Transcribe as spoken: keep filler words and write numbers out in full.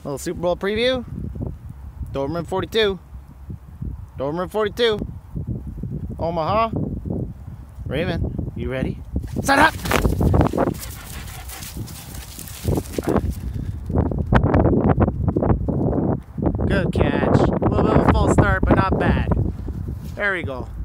Little Super Bowl preview. Doberman forty-two. Doberman forty-two. Omaha. Raven, you ready? Set up! Good catch. A little bit of a false start, but not bad. There we go.